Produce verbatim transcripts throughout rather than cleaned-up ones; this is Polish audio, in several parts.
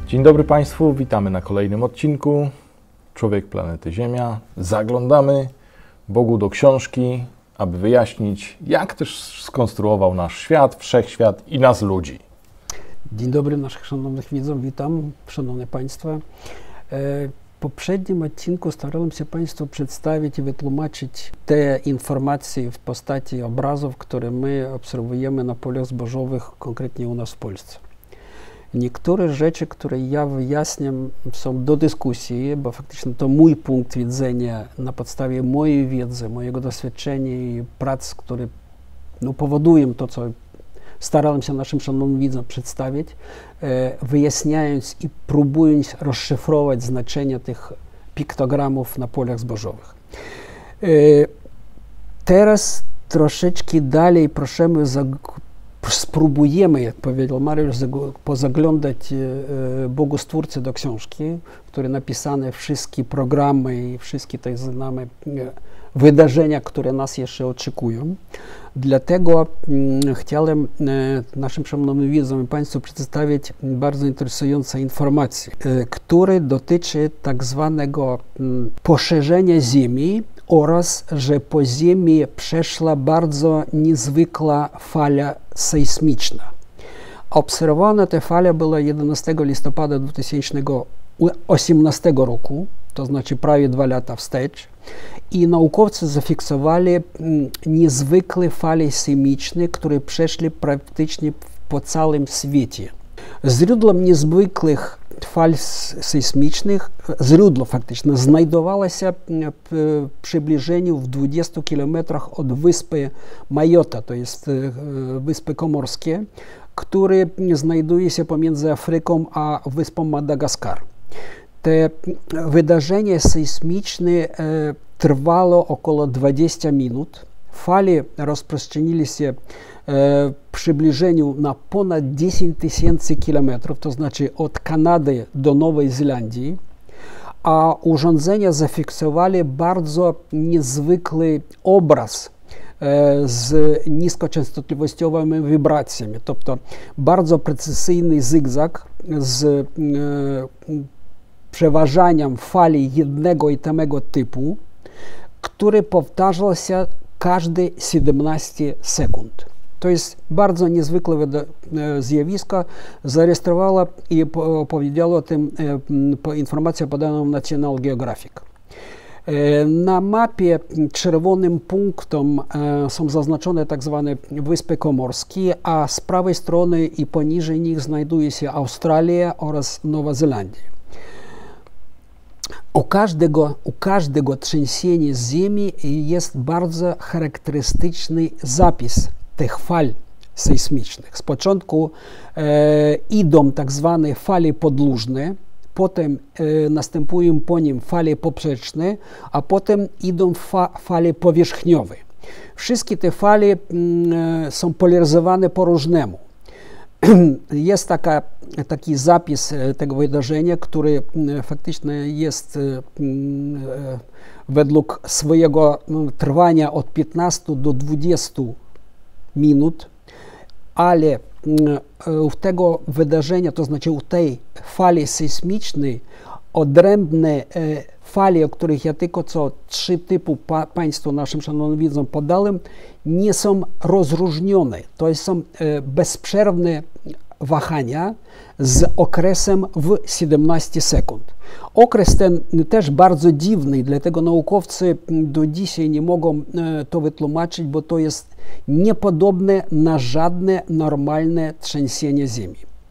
Dzień dobry Państwu, witamy na kolejnym odcinku Człowiek Planety Ziemia. Zaglądamy Bogu do książki, aby wyjaśnić, jak też skonstruował nasz świat, wszechświat i nas ludzi. Dzień dobry naszych szanownych widzów, witam, szanowni Państwo. W poprzednim odcinku starałem się Państwu przedstawić i wytłumaczyć te informacje w postaci obrazów, które my obserwujemy na polach zbożowych, konkretnie u nas w Polsce. Niektóre rzeczy, które ja wyjaśniam, są do dyskusji, bo faktycznie to mój punkt widzenia na podstawie mojej wiedzy, mojego doświadczenia i prac, które no, powodują to, co starałem się naszym szanownym widzom przedstawić, e, wyjaśniając i próbując rozszyfrować znaczenia tych piktogramów na polach zbożowych. E, teraz troszeczkę dalej prosimy, spróbujemy, jak powiedział Mariusz, pozaglądać e, Bogu Stwórcy do książki, w której napisane wszystkie programy i wszystkie tak zwane e, wydarzenia, które nas jeszcze oczekują. Dlatego mm, chciałem e, naszym szanownym widzom i Państwu przedstawić bardzo interesujące informacje, e, które dotyczy tak zwanego m, poszerzenia Ziemi oraz, że po Ziemi przeszła bardzo niezwykła fala sejsmiczna. Obserwowana ta fala była jedenastego listopada dwa tysiące osiemnastego roku, to znaczy prawie dwa lata wstecz, i naukowcy zafiksowali mm, niezwykłe fale sejsmiczne, które przeszły praktycznie po całym świecie. Źródłem niezwykłych fal sejsmicznych, źródło faktycznie, znajdowało się w przybliżeniu w dwudziestu kilometrach od wyspy Majota, to jest Wyspy Komorskie, które znajduje się pomiędzy Afryką a wyspą Madagaskar. Te wydarzenie sejsmiczne e, trwało około dwadzieścia minut. Fale rozprzestrzeniły się e, w przybliżeniu na ponad dziesięć tysięcy kilometrów, to znaczy od Kanady do Nowej Zelandii, a urządzenia zafiksowali bardzo niezwykły obraz e, z niskoczęstotliwościowymi wibracjami, тобто bardzo precyzyjny zygzak z e, przeważaniem fali jednego i tamego typu, który powtarzał się każde siedemnaście sekund. To jest bardzo niezwykłe zjawisko. Zarejestrowało i opowiedziało o tym informacja podana w National Geographic. Na mapie czerwonym punktem są zaznaczone tak zwane Wyspy Komorskie, a z prawej strony i poniżej nich znajduje się Australia oraz Nowa Zelandia. U każdego, u każdego trzęsienia Ziemi jest bardzo charakterystyczny zapis tych fal sejsmicznych. Z początku e, idą tak zwane fale podłużne, potem e, następują po nim fale poprzeczne, a potem idą fa, fale powierzchniowe. Wszystkie te fale mm, są polaryzowane po różnemu. Jest taka, taki zapis tego wydarzenia, który faktycznie jest według swojego trwania od piętnastu do dwudziestu minut, ale u tego wydarzenia, to znaczy u tej fali sejsmicznej, odrębne fale, o których ja tylko co trzy typy pa, Państwu, naszym szanownym widzom podałem, nie są rozróżnione. To są e, bezprzerwne wahania z okresem w siedemnaście sekund. Okres ten też bardzo dziwny, dlatego naukowcy do dzisiaj nie mogą e, to wytłumaczyć, bo to jest niepodobne na żadne normalne trzęsienie Ziemi.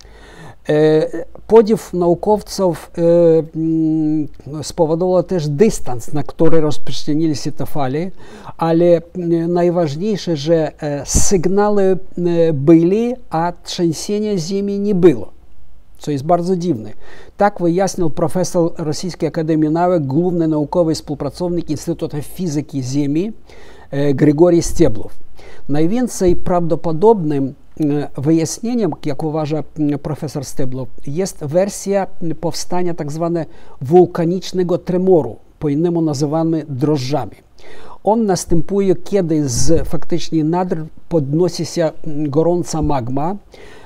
Podziw naukowców e, spowodował też dystans, na który rozprzestrzeniły się te fale, ale najważniejsze, że e, sygnały e, byli, a trzęsienia Ziemi nie było, co jest bardzo dziwne. Tak wyjaśnił profesor Rosyjskiej Akademii Nauk, główny naukowy współpracownik Instytutu Fizyki Ziemi e, Grigorij Steblow. Najwięcej prawdopodobnym wyjaśnieniem, jak uważa profesor Steblow, jest wersja powstania tak zwanego wulkanicznego tremoru, po innemu nazywany drożdżami. On następuje, kiedy z faktycznie nadr podnosi się gorąca magma,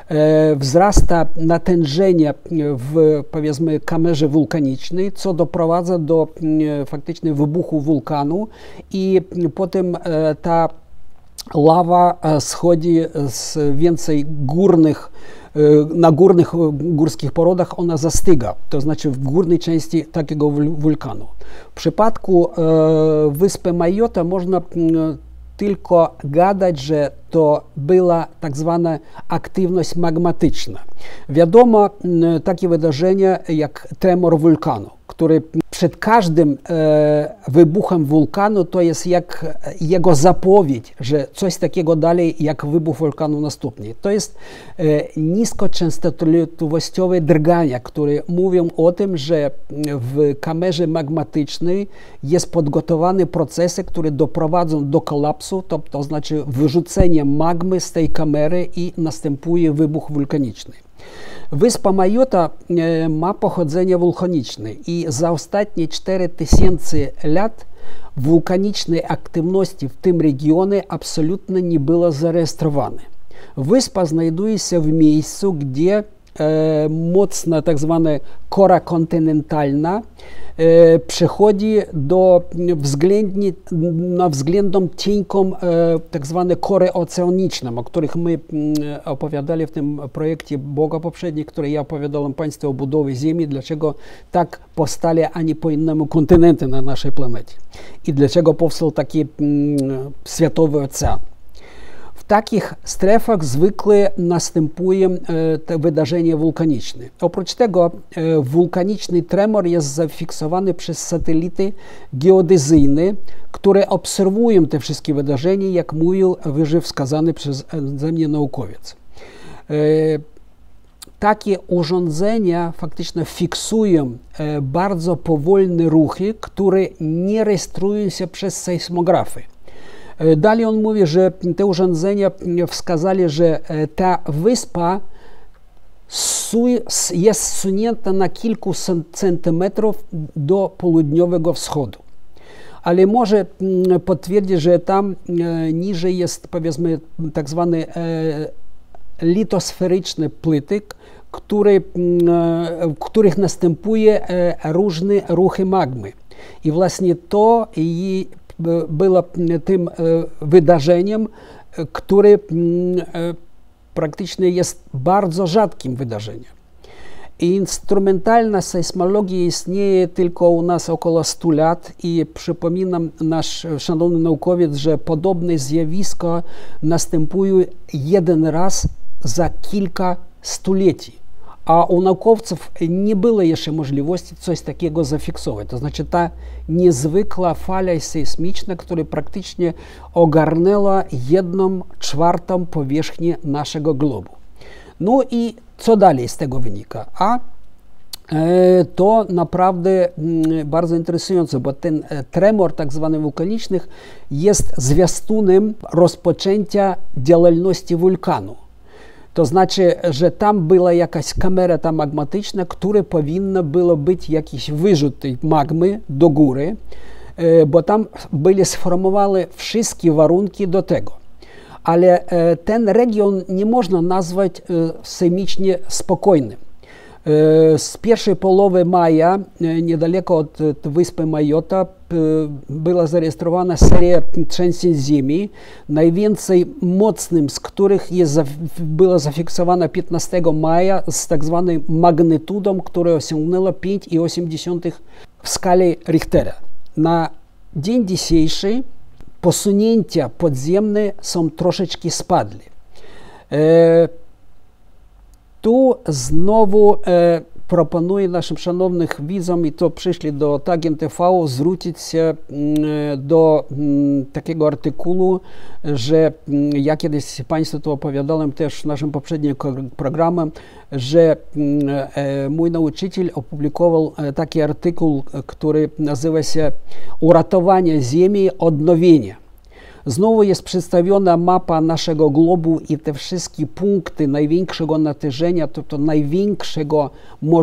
wzrasta natężenie w, powiedzmy, kamerze wulkanicznej, co doprowadza do faktycznie wybuchu wulkanu i potem ta lawa schodzi z więcej górnych, na górnych górskich porodach ona zastyga, to znaczy w górnej części takiego wulkanu. W przypadku wyspy Majota można tylko gadać, że to była tak zwana aktywność magmatyczna. Wiadomo takie wydarzenia jak tremor wulkanu, który przed każdym e, wybuchem wulkanu to jest jak jego zapowiedź, że coś takiego dalej jak wybuch wulkanu nastąpi. To jest e, niskoczęstotliwościowe drgania, które mówią o tym, że w kamerze magmatycznej jest podgotowane procesy, które doprowadzą do kolapsu, to, to znaczy wyrzucenie magmy z tej kamery i następuje wybuch wulkaniczny. Wyspa Majota e, ma pochodzenie wulkaniczne i za ostatnie cztery tysiące lat wulkanicznej aktywności w tym regionie absolutnie nie było zarejestrowane. Wyspa znajduje się w miejscu, gdzie e, mocna tak zwana kora kontynentalna e, przechodzi do względnie, na względem cienką e, tak zwane kory oceaniczne, o których my e, opowiadali w tym projekcie Boga poprzedniej, który ja opowiadałem Państwu o budowie Ziemi, dlaczego tak powstali, a nie po innemu kontynenty na naszej planecie i dlaczego powstał taki mm, światowy ocean. W takich strefach zwykle następuje e, to wydarzenie wulkaniczne. Oprócz tego e, wulkaniczny tremor jest zafiksowany przez satelity geodezyjne, które obserwują te wszystkie wydarzenia, jak mówił wyżej wskazany przeze mnie naukowiec. E, takie urządzenia faktycznie fiksują e, bardzo powolne ruchy, które nie rejestrują się przez sejsmografy. Dalej on mówi, że te urządzenia wskazali, że ta wyspa jest zsunięta na kilku centymetrów do południowego wschodu. Ale może potwierdzić, że tam niżej jest, powiedzmy, tak zwany litosferyczny płyty, który, w których następuje różne ruchy magmy. I właśnie to i było tym e, wydarzeniem, które e, praktycznie jest bardzo rzadkim wydarzeniem. Instrumentalna sejsmologia istnieje tylko u nas około stu lat i przypominam nasz szanowny naukowiec, że podobne zjawiska następują jeden raz za kilka stuleci. A u naukowców nie było jeszcze możliwości coś takiego zafiksować. To znaczy ta niezwykła fala sejsmiczna, która praktycznie ogarnęła jedną czwartą powierzchnię naszego globu. No i co dalej z tego wynika? A e, to naprawdę m, bardzo interesujące, bo ten e, tremor tak zwany wulkaniczny jest zwiastunem rozpoczęcia działalności wulkanu. To znaczy, że tam była jakaś kamera ta magmatyczna, która powinna było być jakiś wyrzut tej magmy do góry, bo tam były sformułowane wszystkie warunki do tego. Ale ten region nie można nazwać sejmicznie spokojnym. Z pierwszej połowy maja, niedaleko od wyspy Majota, była zarejestrowana seria trzęsień ziemi, najwięcej mocnym z których jest, była zafiksowana piętnastego maja z tak zwaną magnitudą, która osiągnęła pięć i osiem dziesiątych w skali Richtera. Na dzień dzisiejszy posunięcia podziemne są troszeczkę spadły. E, tu znowu e, proponuję naszym szanownym widzom, i to przyszli do Tagien T V, zwrócić się do m, takiego artykułu, że m, ja kiedyś Państwu to opowiadałem też w naszym poprzednim programie, że m, e, mój nauczyciel opublikował e, taki artykuł, który nazywa się "Uratowanie Ziemi, odnowienie". Znowu jest przedstawiona mapa naszego globu i te wszystkie punkty największego natężenia, to, to największego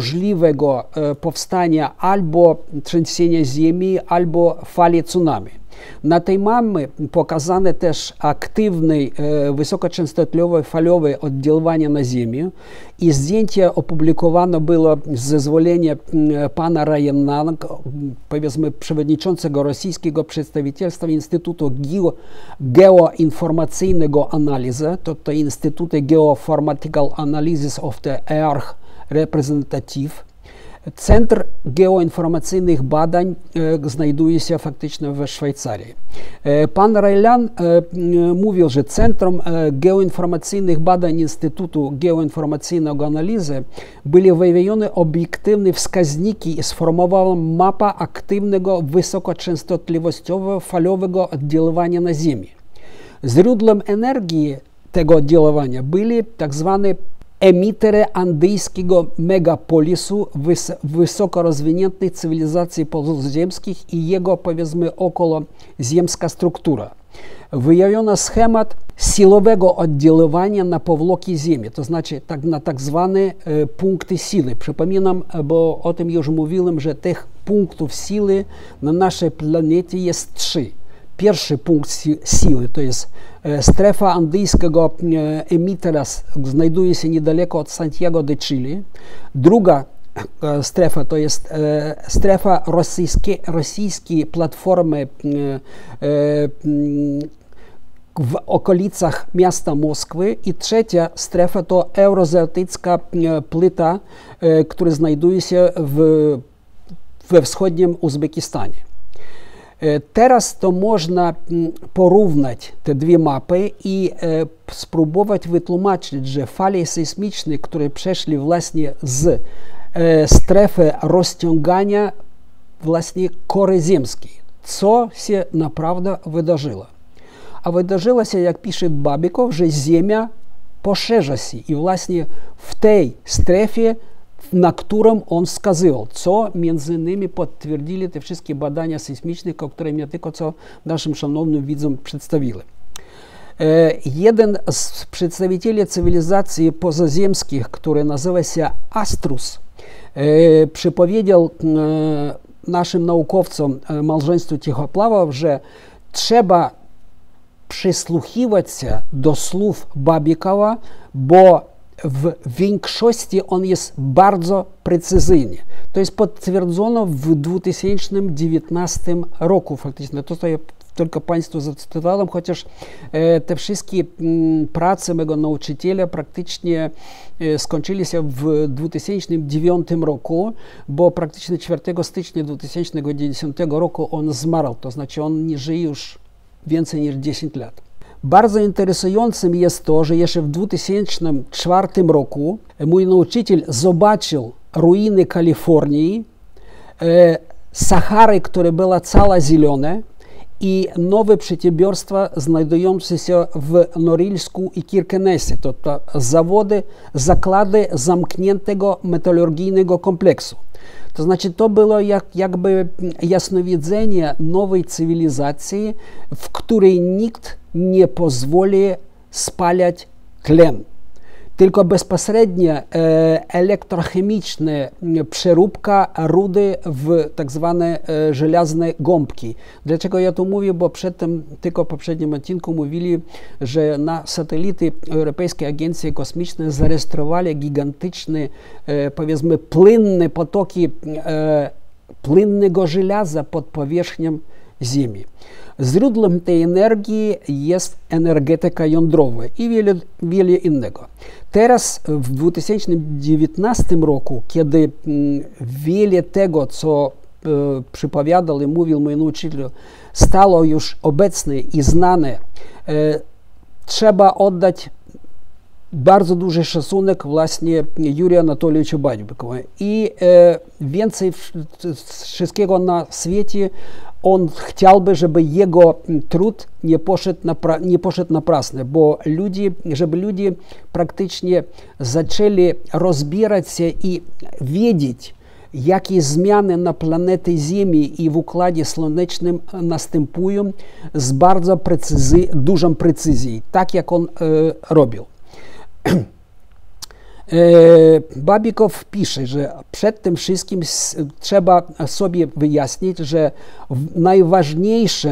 możliwego e, powstania albo trzęsienia ziemi, albo fali tsunami. Na tej mapie pokazane też aktywne e, wysokoczęstotliwe falowe oddziaływanie na Ziemię i zdjęcie opublikowane było z zezwolenia e, pana Rajana, powiedzmy przewodniczącego rosyjskiego przedstawicielstwa Instytutu Geo, Geoinformacyjnego Analizy, to to Instytut Geoformatical Analysis of the Earth Representative. Centr geoinformacyjnych badań e, znajduje się faktycznie we Szwajcarii. E, pan Rajlan e, mówił, że Centrum e, Geoinformacyjnych Badań Instytutu Geoinformacyjnego Analizy były wyjawione obiektywne wskaźniki i sformowała mapa aktywnego wysokoczęstotliwościowego falowego oddziaływania na Ziemię. Źródłem energii tego oddziaływania byli tak zwane emitery andyjskiego megapolisu wys wysoko rozwiniętej cywilizacji pozaziemskich i jego, powiedzmy, okoloziemska struktura. Wyjawiono schemat siłowego oddziaływania na powłoki Ziemi, to znaczy tak, na tak zwane e, punkty siły. Przypominam, bo o tym już mówiłem, że tych punktów siły na naszej planecie jest trzy. Pierwszy punkt si siły to jest e, strefa andyjskiego e, emitera, znajduje się niedaleko od Santiago de Chile. Druga e, strefa to jest e, strefa rosyjskiej, rosyjskiej platformy e, e, w okolicach miasta Moskwy i trzecia strefa to euroazjatycka e, płyta, e, która znajduje się w, we wschodnim Uzbekistanie. Teraz to można porównać te dwie mapy i e, spróbować wytłumaczyć, że fale sejsmiczne, które przeszły właśnie z e, strefy rozciągania właśnie kory ziemskiej, co się naprawdę wydarzyło. A wydarzyło się, jak pisze Babikow, że Ziemia poszerza się i właśnie w tej strefie, na którym on wskazywał, co między innymi potwierdzili te wszystkie badania sejsmiczne, które ja tylko co naszym szanownym widzom przedstawiłem. E, jeden z przedstawicieli cywilizacji pozaziemskich, który nazywa się Astrus, e, przypowiedział e, naszym naukowcom e, małżeństwu Cichopława, że trzeba przysłuchiwać się do słów Babikowa, bo w większości on jest bardzo precyzyjny. To jest potwierdzono w dwa tysiące dziewiętnastym roku faktycznie. To, to ja tylko Państwu zacytowałem, chociaż e, te wszystkie m, prace mego nauczyciela praktycznie e, skończyły się w dwa tysiące dziewiątym roku, bo praktycznie czwartego stycznia dwa tysiące dziesiątego roku on zmarł, to znaczy on nie żyje już więcej niż dziesięć lat. Bardzo interesującym jest to, że jeszcze w dwa tysiące czwartym roku mój nauczyciel zobaczył ruiny Kalifornii, e, Sahary, która była cała zielona i nowe przedsiębiorstwa znajdujące się w Norilsku i Kirkenesie. To, to zawody, zakłady zamkniętego metalurgijnego kompleksu. To znaczy to było jak, jakby jasnowidzenie nowej cywilizacji, w której nikt nie pozwoli spalać tlen. Tylko bezpośrednia e, elektrochemiczna przeróbka rudy w tak zwane e, żelazne gąbki. Dlaczego ja to mówię? Bo przedtem, tylko w poprzednim odcinku mówili, że na satelity Europejskiej Agencji Kosmicznej zarejestrowali gigantyczne, e, powiedzmy, płynne potoki e, płynnego żelaza pod powierzchnią Ziemi. Źródłem tej energii jest energetyka jądrowa i wiele, wiele innego. Teraz w dwa tysiące dziewiętnastym roku, kiedy mm, wiele tego, co e, przypowiadał i mówił mój nauczyciel, stało już obecne i znane, e, trzeba oddać bardzo duży szacunek właśnie Juriju Anatoliewiczu Babikowi. I e, więcej wszystkiego na świecie on chciałby, żeby jego trud nie poszedł na, nie poszedł na prasne, bo ludzie, żeby ludzie praktycznie zaczęli rozbierać się i wiedzieć, jakie zmiany na planecie Ziemi i w Układzie Słonecznym następują z bardzo precyzy, dużą precyzją, tak jak on e, robił. Babikow pisze, że przed tym wszystkim trzeba sobie wyjaśnić, że najważniejszym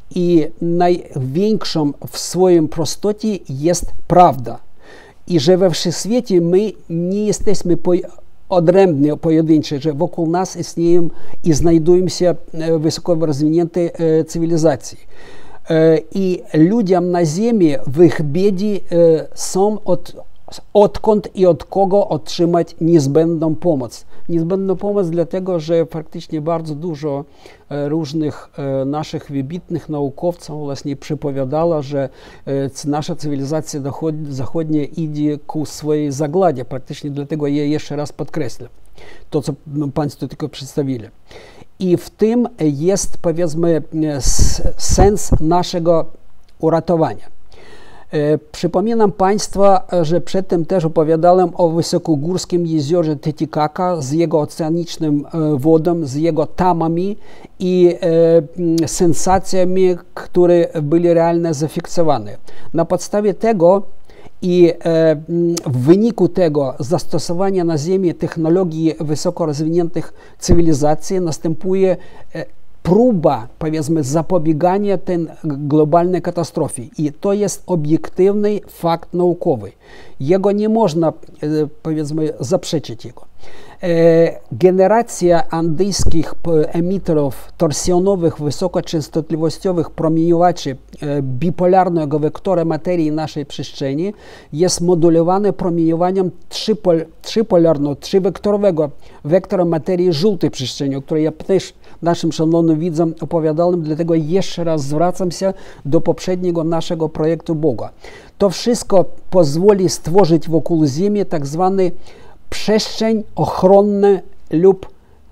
i największą w swoim prostocie jest prawda. I że we wszechświecie my nie jesteśmy po, odrębni, pojedynczy, że wokół nas istnieją i znajdują się wysoko rozwinięte cywilizacje. I ludziom na ziemi w ich biedzie są od, odkąd i od kogo otrzymać niezbędną pomoc. Niezbędną pomoc dlatego, że faktycznie bardzo dużo różnych naszych wybitnych naukowców właśnie przypowiadało, że nasza cywilizacja zachodnia idzie ku swojej zagładzie. Praktycznie dlatego ja jeszcze raz podkreślę to, co Państwo tylko przedstawili. I w tym jest, powiedzmy, sens naszego uratowania. E, przypominam Państwa, że przedtem też opowiadałem o wysokogórskim jeziorze Titicaca z jego oceanicznym e, wodą, z jego tamami i e, sensacjami, które były realnie zafiksowane. Na podstawie tego i e, w wyniku tego zastosowania na Ziemi technologii wysoko rozwiniętych cywilizacji następuje e, próba, powiedzmy, zapobiegania tej globalnej katastrofie. I to jest obiektywny fakt naukowy. Jego nie można, e, powiedzmy, zaprzeczyć jego. E, generacja andyjskich emitorów torsjonowych, wysokoczęstotliwościowych promieniowaczy e, bipolarnego wektora materii naszej przestrzeni jest modulowane promieniowaniem trzypol, trzypolarnego, trzywektorowego wektora materii żółtej przestrzeni, o której ja też naszym szanownym widzom opowiadałem, dlatego jeszcze raz zwracam się do poprzedniego naszego projektu Boga. To wszystko pozwoli stworzyć wokół Ziemi tak zwany przestrzeń ochronna lub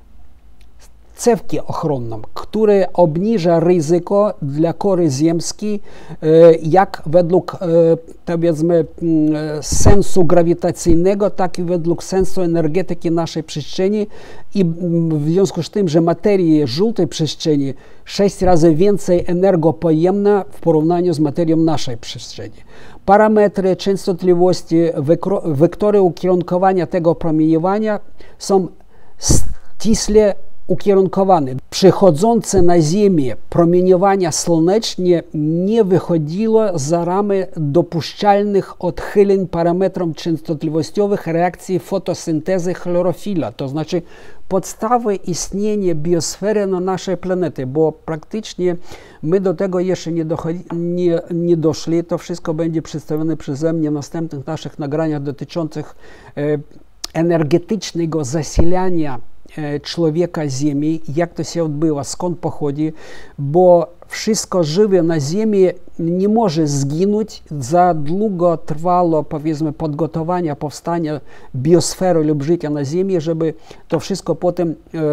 cewkę ochronną, które obniża ryzyko dla kory ziemskiej, jak według, powiedzmy, sensu grawitacyjnego, tak i według sensu energetyki naszej przestrzeni. I w związku z tym, że materia żółtej przestrzeni sześć razy więcej energopojemna w porównaniu z materią naszej przestrzeni. Parametry częstotliwości, wektory ukierunkowania tego promieniowania są ściśle ukierunkowane. Przychodzące na Ziemię promieniowania słoneczne nie wychodziło za ramy dopuszczalnych odchyleń parametrom częstotliwościowych reakcji fotosyntezy chlorofila, to znaczy podstawy istnienia biosfery na naszej planecie, bo praktycznie my do tego jeszcze nie, nie, nie doszli. To wszystko będzie przedstawione przeze mnie w następnych naszych nagraniach dotyczących e, energetycznego zasilania człowieka Ziemi, jak to się odbywa, skąd pochodzi, bo wszystko żywe na Ziemi nie może zginąć, za długo trwało, powiedzmy, podgotowania, powstania biosfery lub życia na Ziemi, żeby to wszystko potem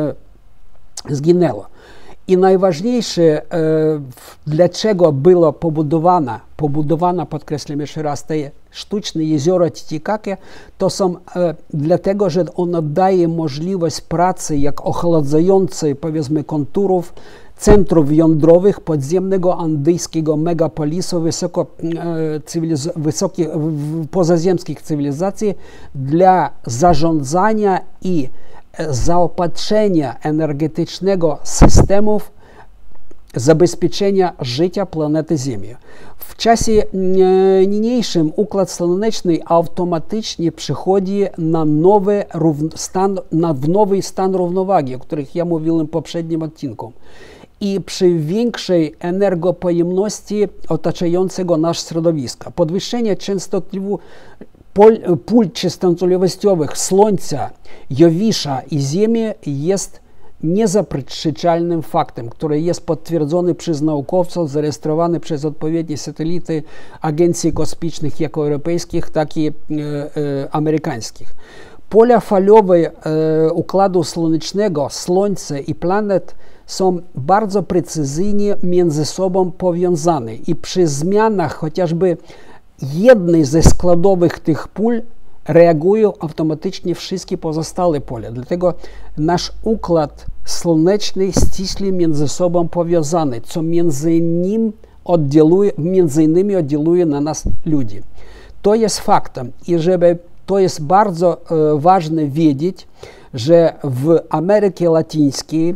e, zginęło. I najważniejsze, e, dlaczego było pobudowane, pobudowane, podkreślam jeszcze raz, te sztuczne jezioro Titicaca, to są e, dlatego, że ono daje możliwość pracy jak ochladzającej, powiedzmy, konturów centrów jądrowych podziemnego andyjskiego megapolisu wysoko, e, cywiliz wysokich, w, pozaziemskich cywilizacji dla zarządzania i zaopatrzenia energetycznego systemów zabezpieczenia życia planety Ziemi. W czasie niniejszym Układ Słoneczny automatycznie przechodzi na nowy stan, na nowy stan równowagi, o których ja mówiłem w poprzednim odcinku. I przy większej energopojemności otaczającego nas środowiska. Podwyższenie częstotliwości pól częstotliwościowych Słońca, Jowisza i Ziemi jest niezaprzeczalnym faktem, który jest potwierdzony przez naukowców, zarejestrowany przez odpowiednie satelity agencji kosmicznych, jak europejskich, tak i e, e, amerykańskich. Pola falowe e, Układu Słonecznego, Słońca i planet są bardzo precyzyjnie między sobą powiązane i przy zmianach chociażby jednej ze składowych tych pól reagują automatycznie wszystkie pozostałe pola. Dlatego nasz Układ Słoneczny ściśle między sobą powiązany, co między, nim oddzieluje, między innymi oddzieluje na nas ludzi. To jest faktem i żeby to jest bardzo e, ważne wiedzieć, że w Ameryce Łacińskiej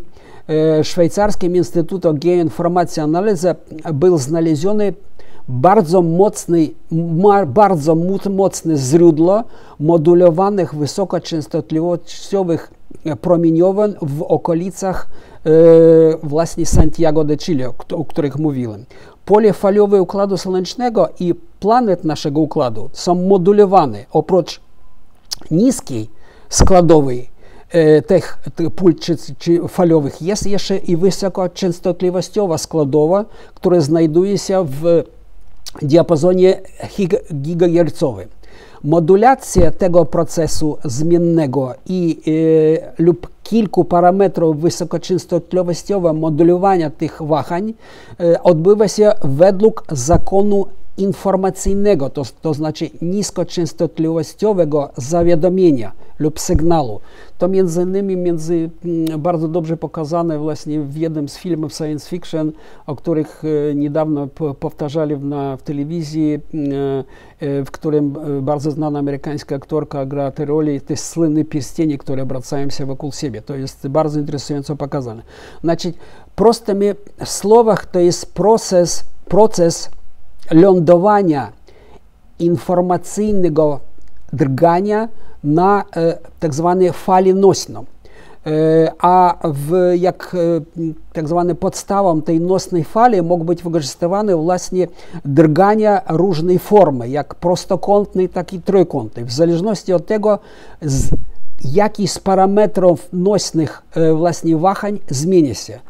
Szwajcarskim Instytutem Geoinformacji i Analizy był znaleziony bardzo mocny, bardzo mocne źródło modulowanych wysokoczęstotliwościowych promieniowań w okolicach e, właśnie Santiago de Chile, o których mówiłem. Pole falowe Układu Słonecznego i planet naszego układu są modulowane. Oprócz niskiej składowej e, tych, tych pól czy, czy falowych jest jeszcze i wysokoczęstotliwościowa składowa, która znajduje się w diapazonie gigahercowym. Modulacja tego procesu zmiennego i e, lub kilku parametrów wysokoczęstotliwościowego modulowania tych wahań e, odbywa się według zakonu informacyjnego, to, to znaczy niskoczęstotliwościowego zawiadomienia lub sygnału. To między innymi między, m, bardzo dobrze pokazane właśnie w jednym z filmów science fiction, o których e, niedawno po, powtarzali na, w telewizji, e, e, w którym e, bardzo znana amerykańska aktorka gra tę rolę, te słynne pierścienie, które obracają się wokół siebie. To jest bardzo interesująco pokazane. Znaczy, prostymi słowach to jest proces, proces lądowania informacyjnego drgania na e, tak zwanej fali nośną. E, a w, jak e, tak zwane podstawą tej nośnej fali mógł być wykorzystywany właśnie drgania różnej formy, jak prostokątnej, tak i trójkątnej. W zależności od tego, z jakich z parametrów nośnych e, właśnie wahań zmieni się.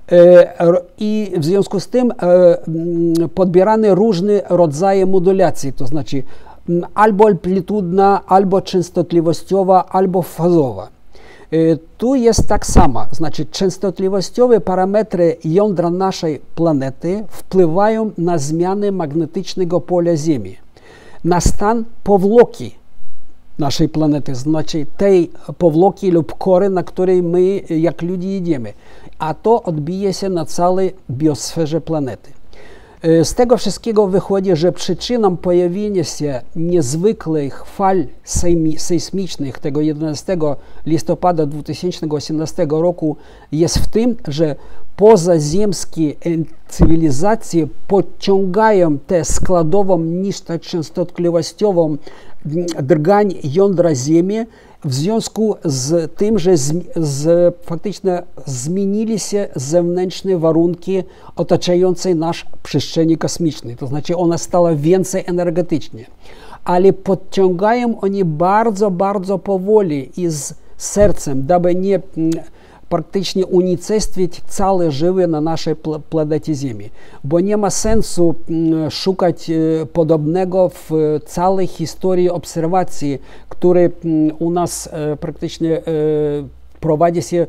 I w związku z tym podbierane różne rodzaje modulacji, to znaczy albo amplitudna, albo częstotliwościowa, albo fazowa. Tu jest tak samo, znaczy częstotliwościowe parametry jądra naszej planety wpływają na zmiany magnetycznego pola Ziemi, na stan powłoki naszej planety, znaczy tej powłoki lub kory, na której my, jak ludzie, jedziemy. A to odbije się na całej biosferze planety. Z tego wszystkiego wychodzi, że przyczyną pojawienia się niezwykłych fal sejsmicznych tego jedenastego listopada dwa tysiące osiemnastego roku jest w tym, że pozaziemskie cywilizacje podciągają tę składową niskoczęstotliwościową drgań jądra Ziemi w związku z tym, że z, z, faktycznie zmienili się zewnętrzne warunki otaczającej nas przestrzeni kosmicznej. To znaczy ona stała więcej energetyczna. Ale podciągają oni bardzo, bardzo powoli i z sercem, aby nie praktycznie unicestwić całe żywe na naszej planecie Ziemi. Bo nie ma sensu szukać podobnego w całej historii obserwacji, które u nas praktycznie prowadzi się,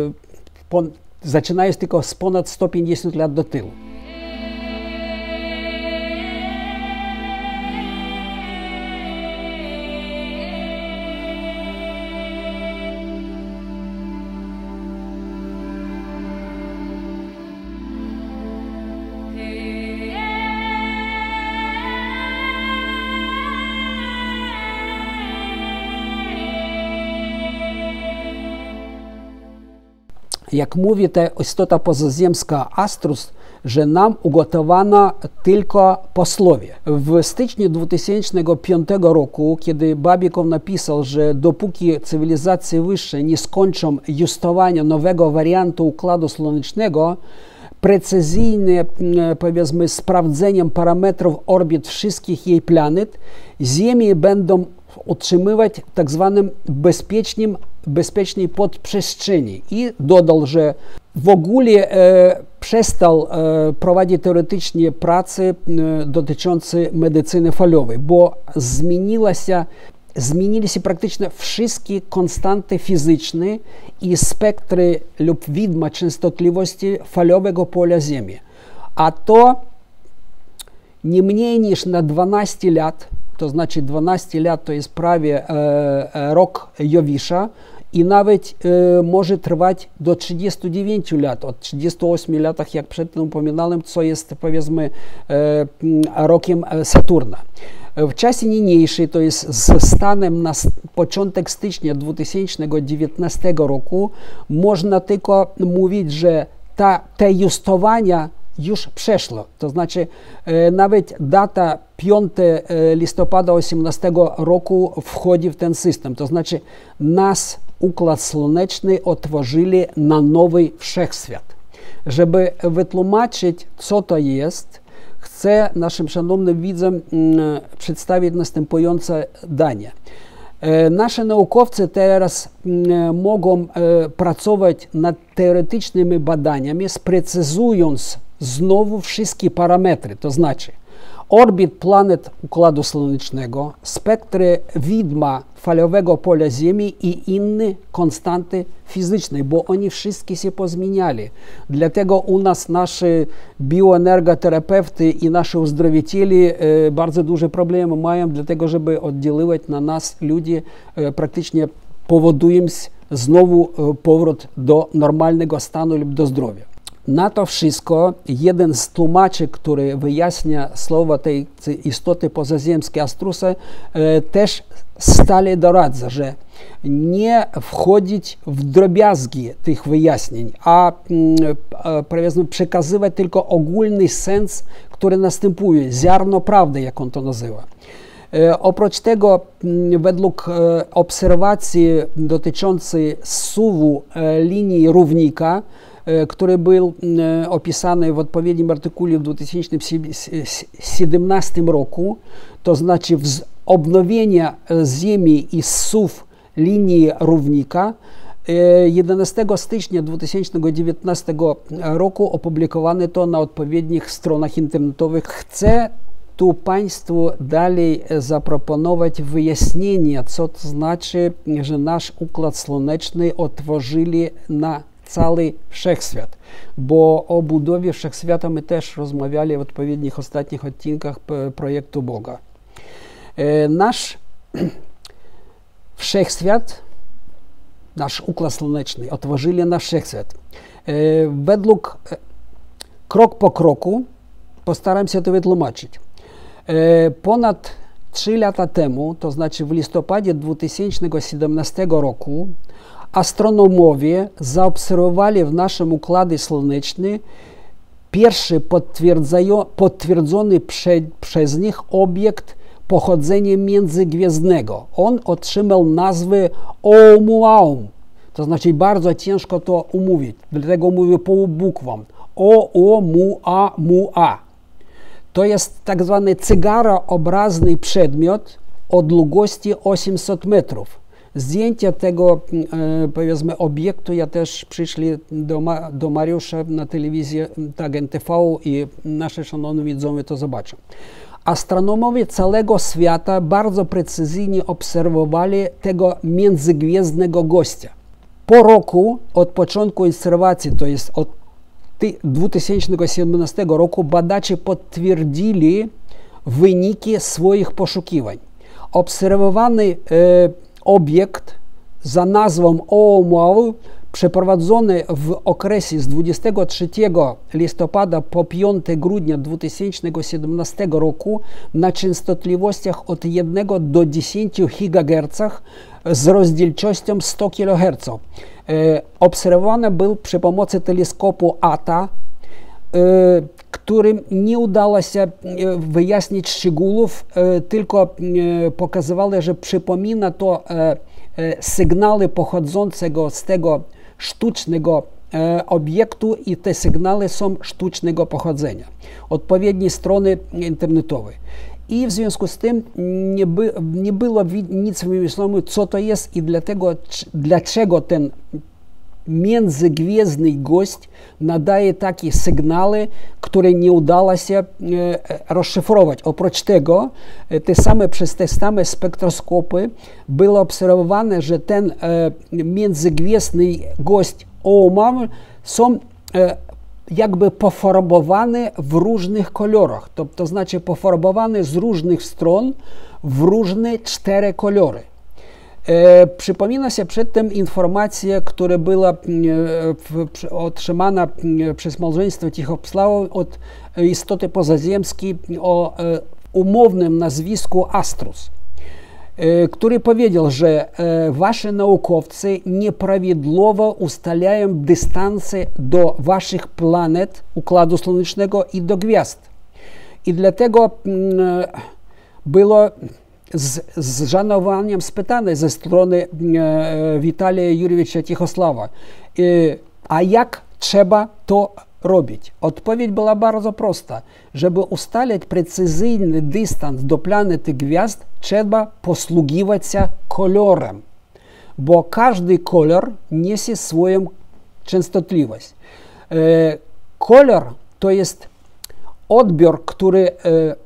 zaczynając tylko z ponad sto pięćdziesięciu lat do tyłu. Jak mówi ta istota pozaziemska Astrus, że nam ugotowano tylko posłowie. W styczniu dwa tysiące piątego roku, kiedy Babikow napisał, że dopóki cywilizacje wyższe nie skończą justowania nowego wariantu Układu Słonecznego, precyzyjne, powiedzmy, sprawdzeniem parametrów orbit wszystkich jej planet, Ziemię będą utrzymywać w tak zwanym bezpiecznym, bezpiecznej podprzestrzeni. I dodał, że w ogóle e, przestał e, prowadzić teoretycznie prace e, dotyczące medycyny falowej, bo zmieniła się, zmienili się praktycznie wszystkie konstanty fizyczne i spektry lub widma częstotliwości falowego pola Ziemi. A to nie mniej niż na dwanaście lat, to znaczy dwanaście lat to jest prawie e, rok Jowisza i nawet e, może trwać do trzydziestu dziewięciu lat, od trzydziestu ośmiu latach, jak przedtem wspominałem, co jest, powiedzmy, e, rokiem Saturna. W czasie niniejszym, to jest z stanem na początek stycznia dwa tysiące dziewiętnastego roku, można tylko mówić, że ta, te justowania już przeszło. To znaczy e, nawet data piątego listopada osiemnastego roku wchodzi w ten system. To znaczy nas Układ Słoneczny otworzyli na nowy wszechświat. Żeby wytłumaczyć, co to jest, chcę naszym szanownym widzom mm, przedstawić następujące dane. E, nasze naukowcy teraz mm, mogą e, pracować nad teoretycznymi badaniami, sprecyzując znowu wszystkie parametry, to znaczy orbit planet Układu Słonecznego, spektry widma falowego pola Ziemi i inne konstanty fizyczne, bo oni wszystkie się pozmieniali. Dlatego u nas nasi bioenergoterapeuty i nasi uzdrowicieli e, bardzo duże problemy mają, dlatego żeby oddziaływać na nas ludzi, e, praktycznie powodując znowu e, powrót do normalnego stanu lub do zdrowia. Na to wszystko jeden z tłumaczy, który wyjaśnia słowa tej istoty pozaziemskiej Astrusa, e, też stale doradza, że nie wchodzić w drobiazgi tych wyjaśnień, a mm, przekazywać tylko ogólny sens, który następuje, ziarno prawdy, jak on to nazywa. E, oprócz tego, m, według e, obserwacji dotyczącej zsuwu e, linii równika, który był opisany w odpowiednim artykule w dwa tysiące siedemnastym roku, to znaczy obnowienia Ziemi i zsuw linii równika, jedenastego stycznia dwa tysiące dziewiętnastego roku opublikowane to na odpowiednich stronach internetowych. Chcę tu Państwu dalej zaproponować wyjaśnienie, co to znaczy, że nasz Układ Słoneczny otworzyli na cały wszechświat, bo o budowie wszechświata my też rozmawiali w odpowiednich ostatnich odcinkach projektu Boga. E, nasz wszechświat, nasz Układ Słoneczny otworzyli na wszechświat. E, według e, krok po kroku postaram się to wytłumaczyć. E, ponad trzy lata temu, to znaczy w listopadzie dwa tysiące siedemnastego roku, astronomowie zaobserwowali w naszym Układzie Słonecznym pierwszy potwierdzony prze, przez nich obiekt pochodzenia międzygwiezdnego. On otrzymał nazwę Oumuamua. To znaczy bardzo ciężko to umówić, dlatego mówię po bukwom. Oumuamua. To jest tak zwany cygaroobrazny przedmiot o długości osiemset metrów. Zdjęcia tego, e, powiedzmy, obiektu ja też przyszli do, Ma, do Mariusza na telewizję tak, N T V i nasze szanowni widzowie to zobaczą. Astronomowie całego świata bardzo precyzyjnie obserwowali tego międzygwiezdnego gościa. Po roku od początku obserwacji, to jest od dwa tysiące siedemnastego roku, badacze potwierdzili wyniki swoich poszukiwań. Obserwowany e, obiekt za nazwą Oumuamua przeprowadzony w okresie z dwudziestego trzeciego listopada po piątego grudnia dwa tysiące siedemnastego roku na częstotliwościach od jednego do dziesięciu gigaherców z rozdzielczością sto kiloherców. E, obserwowany był przy pomocy teleskopu A T A, e, którym nie udało się wyjaśnić szczegółów, e, tylko e, pokazywało, że przypomina to e, e, sygnały pochodzącego z tego sztucznego e, obiektu i te sygnały są sztucznego pochodzenia. Odpowiednie strony internetowe. I w związku z tym nie, by, nie było nic wymyślone, co to jest i dlatego, dlaczego ten międzygwiezdny gość nadaje takie sygnały, które nie udało się e, rozszyfrować. Oprócz tego, e, te same, przez te same spektroskopy było obserwowane, że ten e, międzygwiezdny gość Oumuamua są e, jakby pofarbowane w różnych kolorach. To, to znaczy pofarbowane z różnych stron w różne cztery kolory. E, przypomina się przedtem informacja, która była e, w, w, otrzymana e, przez małżeństwo Tichopslaw od istoty pozaziemskiej o e, umownym nazwisku Astrus, który powiedział, że wasze naukowcy nieprawidłowo ustalają dystanse do waszych planet Układu Słonecznego i do gwiazd. I dlatego było z, z żanowaniem spytane ze strony Witalija Jurjewicza Tichosława, a jak trzeba to robić? Odpowiedź była bardzo prosta. Żeby ustalić precyzyjny dystans do planety gwiazd, trzeba posługiwać się kolorem, bo każdy kolor niesie swoją częstotliwość. E, kolor to jest odbiór, który e,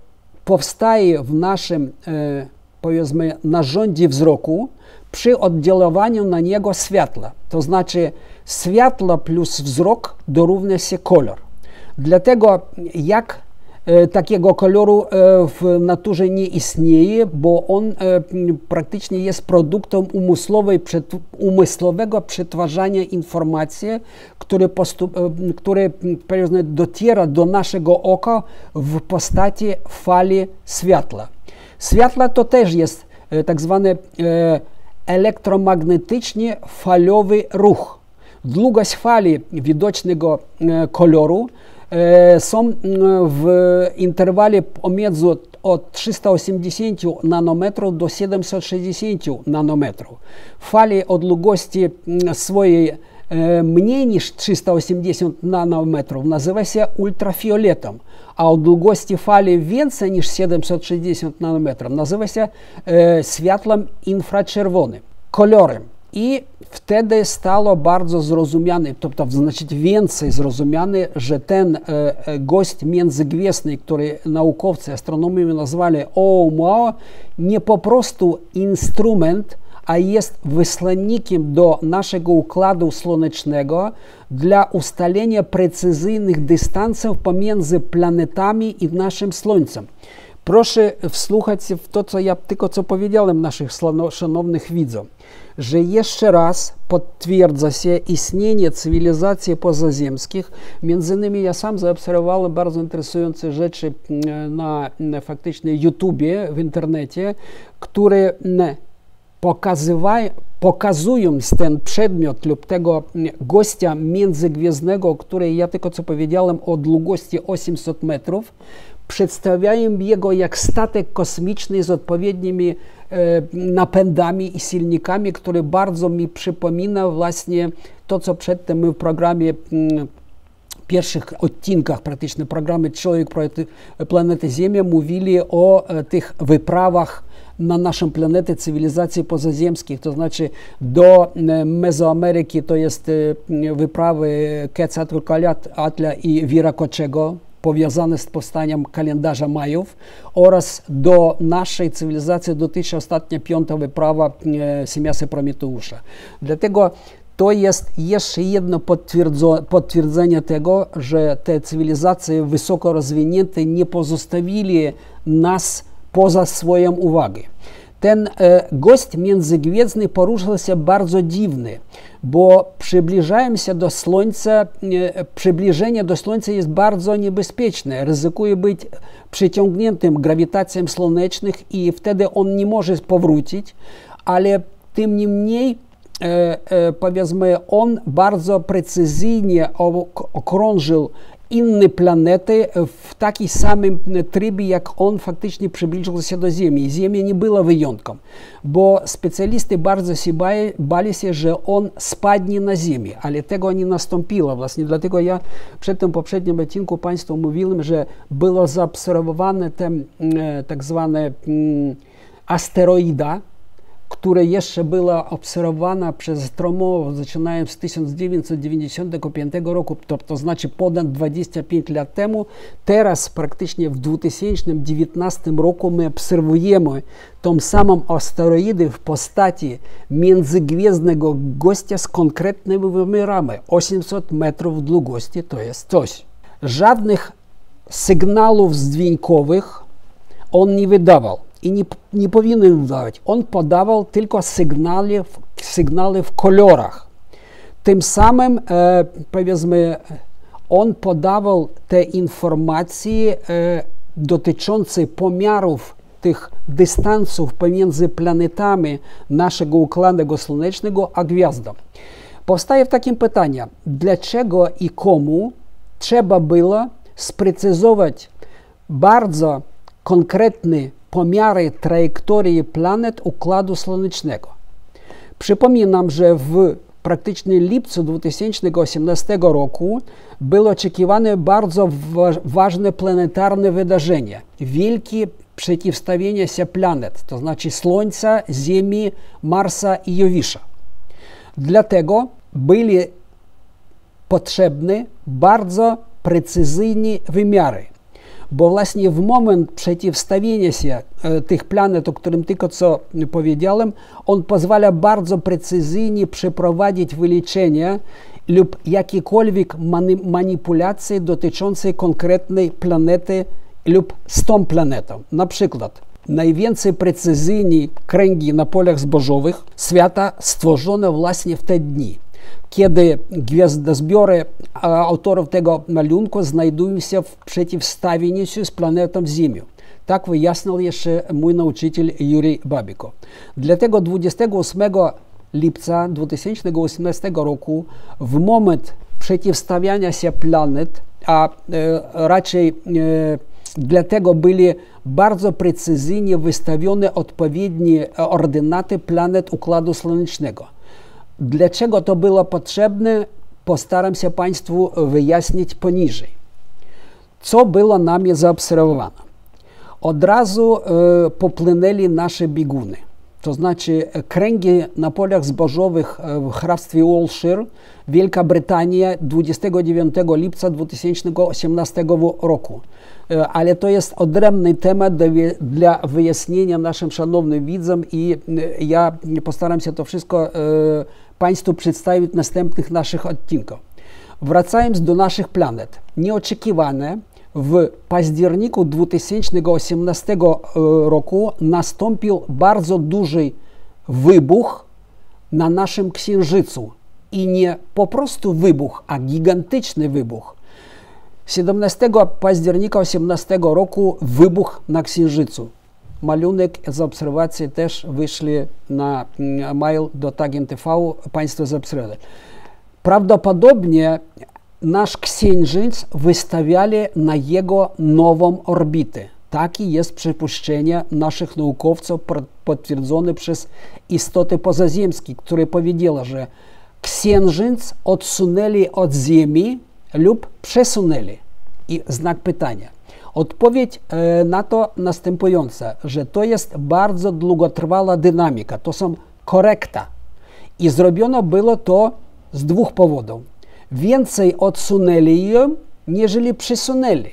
powstaje w naszym, e, powiedzmy, narządzie wzroku przy oddziaływaniu na niego światła. To znaczy światło plus wzrok dorównia się kolor. Dlatego jak e, takiego koloru e, w naturze nie istnieje, bo on e, praktycznie jest produktem umysłowej, przed, umysłowego przetwarzania informacji, które, postup, e, które powiedzmy, dociera do naszego oka w postaci fali światła. Światło to też jest e, tak zwany e, elektromagnetyczny falowy ruch. Długość fali widocznego e, koloru e, są w interwale pomiędzy od trzysta osiemdziesiąt nanometrów do siedemset sześćdziesiąt nanometrów. Fali o długości swojej e, mniej niż trzysta osiemdziesiąt nanometrów nazywa się ultrafioletem, a o długości fali więcej niż siedemset sześćdziesiąt nanometrów nazywa się e, światłem infraczerwonym, kolorem. I wtedy stało bardzo zrozumiane, to znaczy więcej zrozumiane, że ten e, gość międzygwiezdny, który naukowcy, astronomi nazwali Oumuamua, nie po prostu instrument, a jest wysłannikiem do naszego Układu Słonecznego dla ustalenia precyzyjnych dystansów pomiędzy planetami i naszym Słońcem. Proszę wsłuchać się w to, co ja tylko co powiedziałem naszych szanownych widzów, że jeszcze raz potwierdza się istnienie cywilizacji pozaziemskich. Między innymi ja sam zaobserwowałem bardzo interesujące rzeczy na, na faktycznie YouTubie, w internecie, które pokazywają, pokazują ten przedmiot lub tego gościa międzygwiezdnego, który ja tylko co powiedziałem o długości osiemset metrów, przedstawiają jego jak statek kosmiczny z odpowiednimi e, napędami i silnikami, który bardzo mi przypomina właśnie to, co przedtem my w programie m, pierwszych odcinkach praktycznie programu Człowiek proty planety Ziemia mówili o e, tych wyprawach na naszą planetę cywilizacji pozaziemskich, to znaczy do e, Mezoameryki to jest e, wyprawy Quetzalcoatla i Viracochego, powiązane z powstaniem kalendarza Majów, oraz do naszej cywilizacji dotyczy ostatnia piąta wyprawa e, Siemiasy Prometeusza. Dlatego to jest jeszcze jedno potwierdzenie tego, że te cywilizacje wysoko rozwinięte nie pozostawili nas poza swoją uwagą. Ten e, gość międzygwiezdny poruszał się bardzo dziwny, bo przybliżają się do Słońca, e, przybliżenie do Słońca jest bardzo niebezpieczne. Ryzykuje być przyciągniętym grawitacją słonecznych i wtedy on nie może powrócić, ale tym niemniej e, e, powiedzmy, on bardzo precyzyjnie okrążył inne planety w takim samym trybie, jak on faktycznie przybliżył się do Ziemi. Ziemia nie była wyjątkiem, bo specjaliści bardzo się bali, bali się, że on spadnie na Ziemię, ale tego nie nastąpiło. Właśnie dlatego ja przed tym poprzednim odcinku Państwu mówiłem, że było zaobserwowane ten e, tak zwane e, asteroida, która jeszcze była obserwowana przez astronomów zaczynając z tysiąc dziewięćset dziewięćdziesiątego piątego roku, to, to znaczy ponad dwadzieścia pięć lat temu. Teraz praktycznie w dwa tysiące dziewiętnastym roku my obserwujemy tą samą asteroidę w postaci międzygwiezdnego gościa z konkretnymi wymiarami. osiemset metrów długości to jest coś. Żadnych sygnałów dźwiękowych on nie wydawał. I nie, nie powinien wydawać. On podawał tylko sygnały, sygnały w kolorach. Tym samym, e, powiedzmy, on podawał te informacje e, dotyczący pomiarów tych dystansów pomiędzy planetami naszego Układu Słonecznego a gwiazdą. Powstaje w takim pytanie, dlaczego i komu trzeba było sprecyzować bardzo konkretne pomiary trajektorii planet Układu Słonecznego. Przypominam, że w praktycznie lipcu dwa tysiące osiemnastego roku było oczekiwane bardzo wa ważne planetarne wydarzenie. Wielkie przeciwstawienie się planet, to znaczy Słońca, Ziemi, Marsa i Jowisza. Dlatego byli potrzebne bardzo precyzyjne wymiary, bo właśnie w moment przeciwstawienia się e, tych planet, o którym tylko co powiedziałem, on pozwala bardzo precyzyjnie przeprowadzić wyliczenia lub jakiekolwiek mani manipulacje dotyczące konkretnej planety lub z tą planetą. Na przykład najwięcej precyzyjnie kręgi na polach zbożowych świata stworzono właśnie w te dni, kiedy gwiazdozbiory autorów tego malunku znajdują się w przeciwstawieniu się z planetą Ziemią. Tak wyjaśnił jeszcze mój nauczyciel Jurij Babiko. Dlatego dwudziestego ósmego lipca dwa tysiące osiemnastego roku w moment przeciwstawiania się planet, a e, raczej e, dlatego byli bardzo precyzyjnie wystawione odpowiednie ordynaty planet Układu Słonecznego. Dlaczego to było potrzebne, postaram się Państwu wyjaśnić poniżej. Co było nami zaobserwowane? Od razu e, popłynęli nasze bieguny. To znaczy kręgi na polach zbożowych w hrabstwie Wiltshire, Wielka Brytania, dwudziestego dziewiątego lipca dwa tysiące osiemnastego roku. Ale to jest odrębny temat dla wyjaśnienia naszym szanownym widzom i ja postaram się to wszystko Państwu przedstawić w następnych naszych odcinkach. Wracając do naszych planet. Nieoczekiwane w październiku dwa tysiące osiemnastego roku nastąpił bardzo duży wybuch na naszym Księżycu. I nie po prostu wybuch, a gigantyczny wybuch. siedemnastego października osiemnastego roku wybuch na Księżycu. Malunek z obserwacji też wyszli na mail do Tagien T V, Państwo zaobserwowali. Prawdopodobnie nasz Księżyc wystawiali na jego nową orbitę. Takie jest przypuszczenie naszych naukowców potwierdzone przez istoty pozaziemskie, które powiedziały, że Księżyc odsunęli od Ziemi lub przesunęli. I znak pytania. Odpowiedź e, na to następująca, że to jest bardzo długotrwała dynamika, to są korekta. I zrobiono było to z dwóch powodów. Więcej odsunęli ją, niżeli przesunęli.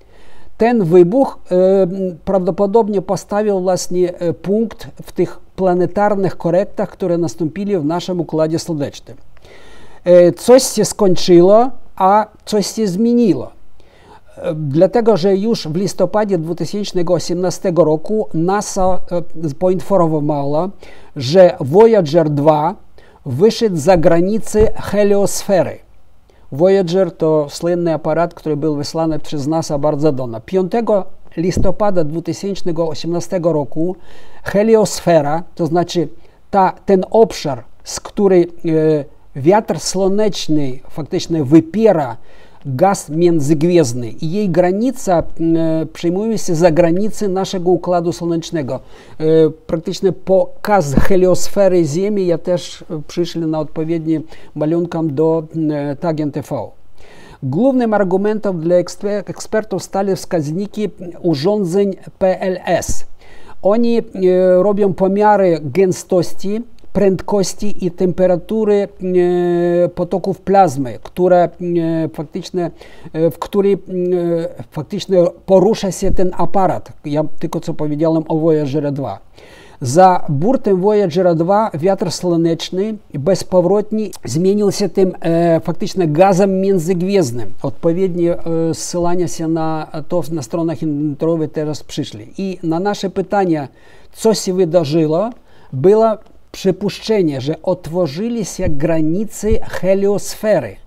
Ten wybuch e, prawdopodobnie postawił właśnie e, punkt w tych planetarnych korektach, które nastąpili w naszym Układzie Słonecznym. E, coś się skończyło, a coś się zmieniło. E, dlatego, że już w listopadzie dwa tysiące osiemnastego roku NASA e, poinformowała, że Voyager dwa wyszedł za granice heliosfery. Voyager to słynny aparat, który był wysłany przez NASA bardzo dawno. piątego listopada dwa tysiące osiemnastego roku heliosfera, to znaczy ta, ten obszar, z której e, wiatr słoneczny faktycznie wypiera gaz międzygwiezdny i jej granica e, przyjmuje się za granicę naszego Układu Słonecznego. E, praktycznie pokaz heliosfery Ziemi ja też przyszli na odpowiedni malunkam do e, Tagien T V. Głównym argumentem dla eksper ekspertów stali wskaźniki urządzeń P L S. Oni e, robią pomiary gęstości, prędkości i temperatury e, potoków plazmy, które e, faktycznie, e, w której e, faktycznie porusza się ten aparat. Ja tylko co powiedziałem o Voyager dwa. Za burtem Voyager dwa wiatr słoneczny bezpowrotnie zmienił się tym e, faktycznie gazem międzygwiezdnym. Odpowiednie e, zsyłania się na to na stronach internetowych teraz przyszli. I na nasze pytanie, co się wydarzyło, było przypuszczenie, że otworzyli się granice heliosfery.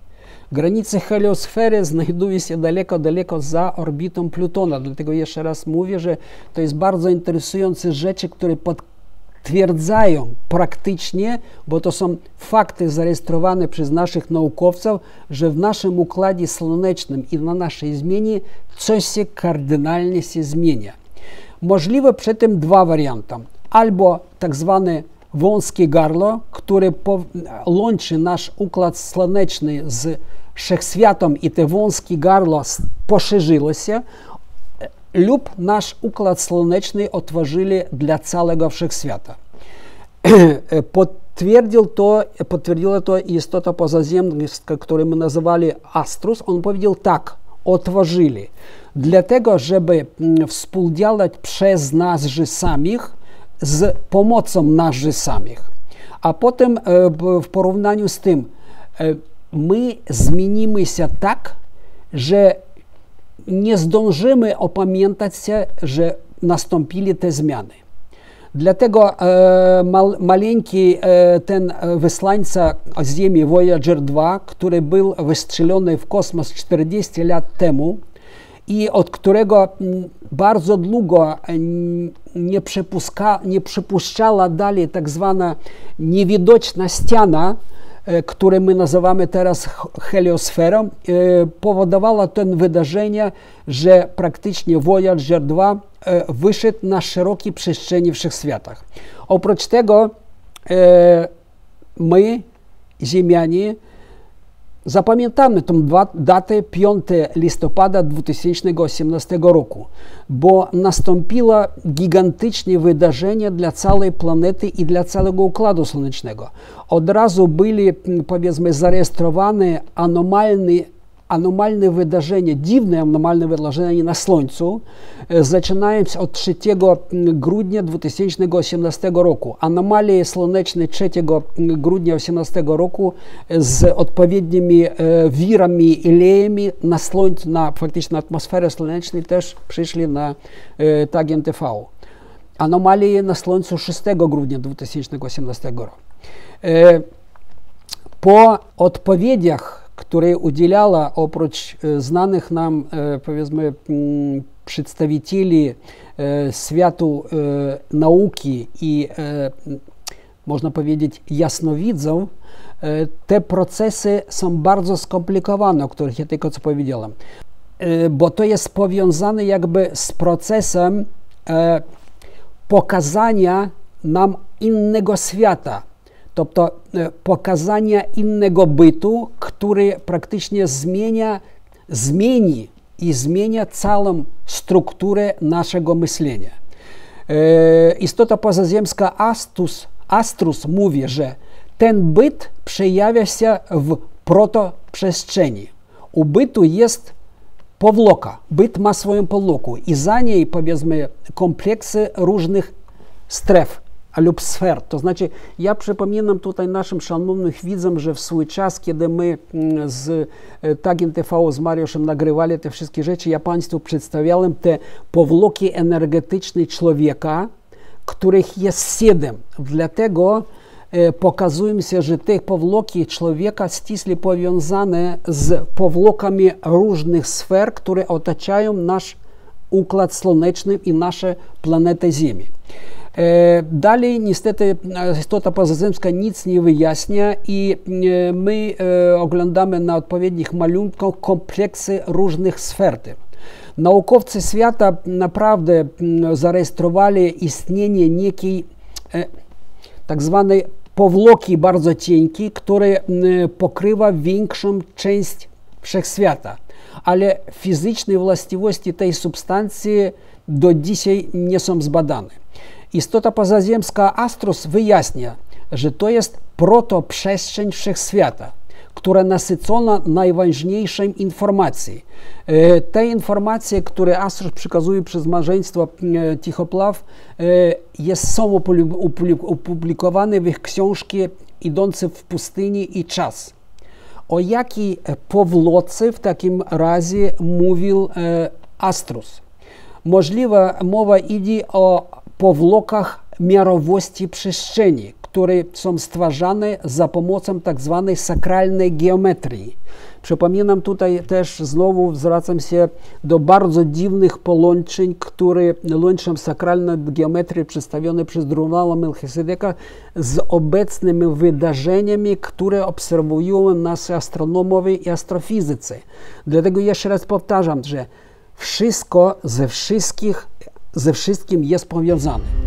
Granice heliosfery znajdują się daleko-daleko za orbitą Plutona. Dlatego jeszcze raz mówię, że to jest bardzo interesujące rzeczy, które potwierdzają praktycznie, bo to są fakty zarejestrowane przez naszych naukowców, że w naszym układzie słonecznym i na naszej zmianie coś się kardynalnie się zmienia. Możliwe przy tym dwa warianty. Albo tak zwane wąskie gardło, które łączy nasz układ słoneczny z wszechświatem i te wąskie gardło poszerzyło się, lub nasz układ słoneczny otworzyli dla całego wszechświata. Potwierdził to, potwierdziła to istota pozaziemska, którą my nazywali Astrus. On powiedział tak, otworzyli. Dlatego, żeby współdziałać przez nas samych z pomocą nas samych. A potem w porównaniu z tym my zmienimy się tak, że nie zdążymy opamiętać się, że nastąpili te zmiany. Dlatego e, mal, maleńki e, ten wysłańca Ziemi Voyager dwa, który był wystrzelony w kosmos czterdzieści lat temu i od którego m, bardzo długo m, nie, przypuska, nie przypuszczała dalej tak zwana niewidoczna ściana, które my nazywamy teraz heliosferą, powodowało to wydarzenie, że praktycznie Voyager dwa wyszedł na szerokie przestrzenie wszechświata. Oprócz tego my, Ziemianie, zapamiętamy tę datę piątego listopada dwa tysiące osiemnastego roku, bo nastąpiło gigantyczne wydarzenie dla całej planety i dla całego Układu Słonecznego. Od razu byli, powiedzmy, zarejestrowane anomalne, anomalne wydarzenia, dziwne anomalne wydarzenia na Słońcu, zaczynając od trzeciego grudnia dwa tysiące osiemnastego roku. Anomalie słoneczne trzeciego grudnia dwa tysiące osiemnastego roku z odpowiednimi e, wirami i lejami na Słońcu, na faktycznie atmosferę słoneczną też przyszli na e, T A G N T V. Anomalie na Słońcu szóstego grudnia dwa tysiące osiemnastego roku. E, po odpowiedziach, które udzielała oprócz e, znanych nam, e, powiedzmy, m, przedstawicieli e, światu e, nauki i, e, można powiedzieć, jasnowidzów, e, te procesy są bardzo skomplikowane, o których ja tylko co powiedziałem. E, bo to jest powiązane jakby z procesem e, pokazania nam innego świata. Тобто pokazania innego bytu, który praktycznie zmienia, zmieni i zmienia całą strukturę naszego myślenia. E, istota pozaziemska Astrus, Astrus mówi, że ten byt przejawia się w protoprzestrzeni. U bytu jest powłoka. Byt ma swoją powłokę i za niej, powiedzmy, kompleksy różnych stref lub sfer. To znaczy, ja przypominam tutaj naszym szanownym widzom, że w swój czas, kiedy my z T A G N T V z Mariuszem nagrywali te wszystkie rzeczy, ja Państwu przedstawiałem te powłoki energetyczne człowieka, których jest siedem. Dlatego e, pokazuje się, że te powłoki człowieka ściśle powiązane z powłokami różnych sfer, które otaczają nasz układ słoneczny i naszą planetę Ziemi. E, dalej niestety istota pozaziemska nic nie wyjaśnia i e, my e, oglądamy na odpowiednich malunkach kompleksy różnych sfer. Naukowcy świata naprawdę m, zarejestrowali istnienie niekiej e, tak zwanej powłoki bardzo cienkiej, która m, pokrywa większą część wszechświata. Ale fizyczne właściwości tej substancji do dzisiaj nie są zbadane. Istota pozaziemska Astrus wyjaśnia, że to jest protoprzestrzeń wszechświata, która nasycona najważniejszą informacją. E, te informacje, które Astrus przekazuje przez małżeństwo e, Tichoplaw, e, jest, są opublikowane w ich książki idące w pustyni i czas. O jakiej powłoce w takim razie mówił e, Astrus? Możliwe mowa idzie o powłokach miarowości przestrzeni, które są stwarzane za pomocą tak zwanej sakralnej geometrii. Przypominam tutaj też, znowu zwracam się do bardzo dziwnych połączeń, które łączą sakralną geometrię przedstawione przez Drunvalo Melchisedeka z obecnymi wydarzeniami, które obserwują nasi astronomowie i astrofizycy. Dlatego jeszcze raz powtarzam, że wszystko ze wszystkich, ze wszystkim jest powiązane.